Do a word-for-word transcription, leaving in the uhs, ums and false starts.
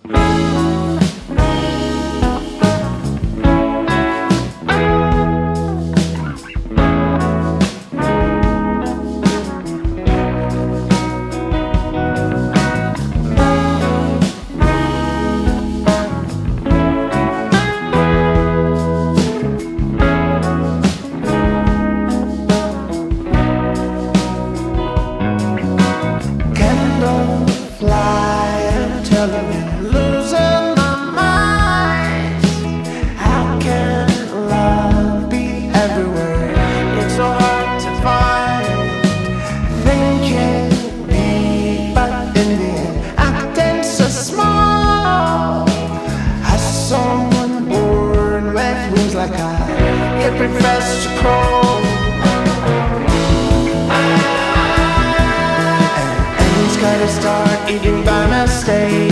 Losing my mind. How can love be everywhere? It's so hard to find. Thinking big, but in the end, acting so small. As someone born with wings like I, it prefers to crawl. And, and he's gotta start eating by mistake.